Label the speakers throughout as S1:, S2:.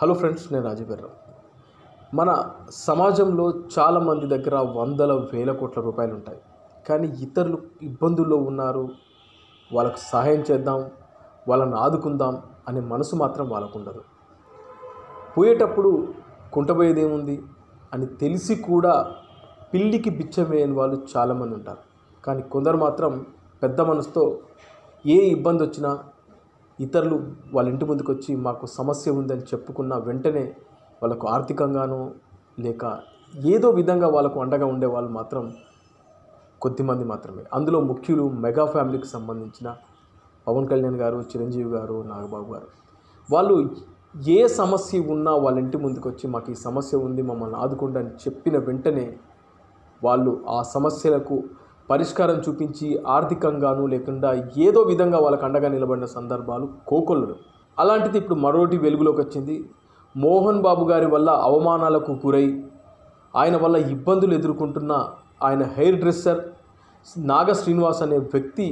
S1: Hello friends, నేను రాజీవర్రావు. మన సమాజంలో చాలామంది దగ్గర వందల వేల కోట్ల రూపాయలు ఉంటాయి. కానీ ఇతరులు ఇబ్బందుల్లో ఉన్నారు, వాళ్ళకు సహాయం చేద్దాం, వాళ్ళని ఆదుకుందాం అనే మనసు మాత్రం వాళ్ళకు ఉండదు. పోయేటప్పుడు కుంటపోయేదేముంది అని తెలిసి కూడా పిల్లికి బిచ్చం వేయని వాళ్ళు చాలామంది ఉంటారు. కానీ కొందరు మాత్రం పెద్ద మనసుతో ఏ ఇబ్బంది వచ్చినా ఇతరులు వాళ్ళ ఇంటి ముందుకు వచ్చి మాకు సమస్య ఉందని చెప్పుకున్న వెంటనే వాళ్ళకు ఆర్థికంగానో లేక ఏదో విధంగా వాళ్ళకు అండగా ఉండే వాళ్ళు మాత్రం కొద్దిమంది మాత్రమే. అందులో ముఖ్యులు మెగా ఫ్యామిలీకి సంబంధించిన పవన్ కళ్యాణ్ గారు, చిరంజీవి గారు, నాగబాబు గారు. వాళ్ళు ఏ సమస్య ఉన్నా వాళ్ళ ఇంటి ముందుకు వచ్చి మాకు ఈ సమస్య ఉంది, మమ్మల్ని ఆదుకోండి అని చెప్పిన వెంటనే వాళ్ళు ఆ సమస్యలకు పరిష్కారం చూపించి ఆర్థికంగానూ లేకుండా ఏదో విధంగా వాళ్ళకు అండగా నిలబడిన సందర్భాలు కోకొల్లరు. అలాంటిది ఇప్పుడు మరోటి వెలుగులోకి వచ్చింది. మోహన్ బాబు గారి వల్ల అవమానాలకు గురై ఆయన వల్ల ఇబ్బందులు ఎదుర్కొంటున్న ఆయన హెయిర్ డ్రెస్సర్ నాగ శ్రీనివాస్ అనే వ్యక్తి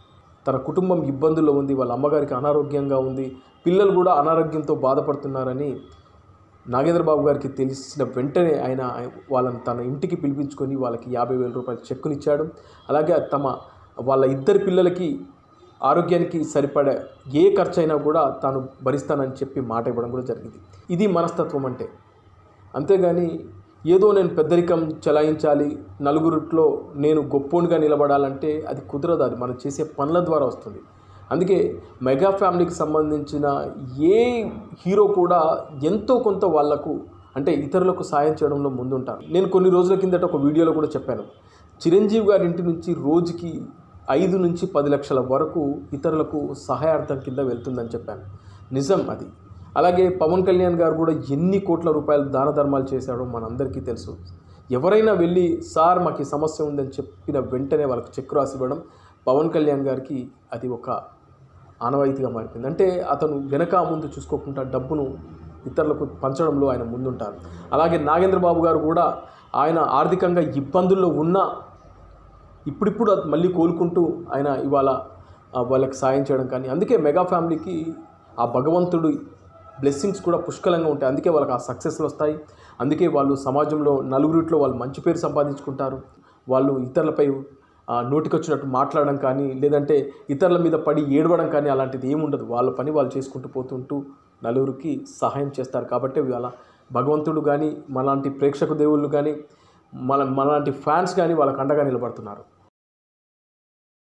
S1: తన కుటుంబం ఇబ్బందుల్లో ఉంది, వాళ్ళ అమ్మగారికి అనారోగ్యంగా ఉంది, పిల్లలు కూడా అనారోగ్యంతో బాధపడుతున్నారని నాగేంద్ర బాబు గారికి తెలిసిన వెంటనే ఆయన వాళ్ళని తన ఇంటికి పిలిపించుకొని వాళ్ళకి 50,000 రూపాయలు చెక్కునిచ్చాడు. అలాగే వాళ్ళ ఇద్దరు పిల్లలకి ఆరోగ్యానికి సరిపడే ఏ ఖర్చు అయినా కూడా తాను భరిస్తానని చెప్పి మాట ఇవ్వడం కూడా జరిగింది. ఇది మనస్తత్వం అంటే. అంతేగాని ఏదో నేను పెద్దరికం చెలాయించాలి, నలుగురిలో నేను గొప్పోనిగా నిలబడాలంటే అది కుదరదు. అది మనం చేసే పనుల ద్వారా వస్తుంది. అందుకే మెగా ఫ్యామిలీకి సంబంధించిన ఏ హీరో కూడా ఎంతో కొంత వాళ్లకు అంటే ఇతరులకు సాయం చేయడంలో ముందుంటారు. నేను కొన్ని రోజుల కిందట ఒక వీడియోలో కూడా చెప్పాను, చిరంజీవి గారి ఇంటి నుంచి రోజుకి 5 నుంచి 10 లక్షల వరకు ఇతరులకు సహాయార్థం కింద వెళ్తుందని చెప్పాను. నిజం అది. అలాగే పవన్ కళ్యాణ్ గారు కూడా ఎన్ని కోట్ల రూపాయలు దాన ధర్మాలు చేశాడో మనందరికీ తెలుసు. ఎవరైనా వెళ్ళి సార్ మాకు ఈ సమస్య ఉందని చెప్పిన వెంటనే వాళ్ళకి చెక్ రాసి ఇవ్వడం పవన్ కళ్యాణ్ గారికి అది ఒక ఆనవాయితీగా మారిపోయింది. అంటే అతను వెనక ముందు చూసుకోకుండా డబ్బును ఇతరులకు పంచడంలో ఆయన ముందుంటారు. అలాగే నాగేంద్ర బాబు గారు కూడా ఆయన ఆర్థికంగా ఇబ్బందుల్లో ఉన్నా ఇప్పుడిప్పుడు మళ్ళీ కోలుకుంటూ ఆయన ఇవాళ వాళ్ళకి సాయం చేయడం కానీ, అందుకే మెగా ఫ్యామిలీకి ఆ భగవంతుడు బ్లెస్సింగ్స్ కూడా పుష్కలంగా ఉంటాయి. అందుకే వాళ్ళకి ఆ సక్సెస్లు వస్తాయి. అందుకే వాళ్ళు సమాజంలో నలుగురిట్లో వాళ్ళు మంచి పేరు సంపాదించుకుంటారు. వాళ్ళు ఇతరులపై నోటికొచ్చినట్టు మాట్లాడడం కానీ, లేదంటే ఇతరుల మీద పడి ఏడవడం కానీ అలాంటిది ఏముండదు. వాళ్ళ పని వాళ్ళు చేసుకుంటూ పోతుంటూ నలుగురికి సహాయం చేస్తారు. కాబట్టి వాళ్ళ భగవంతుడు కానీ, మనలాంటి ప్రేక్షక దేవుళ్ళు కానీ, మనలాంటి ఫ్యాన్స్ కానీ వాళ్ళకు అండగా నిలబడుతున్నారు.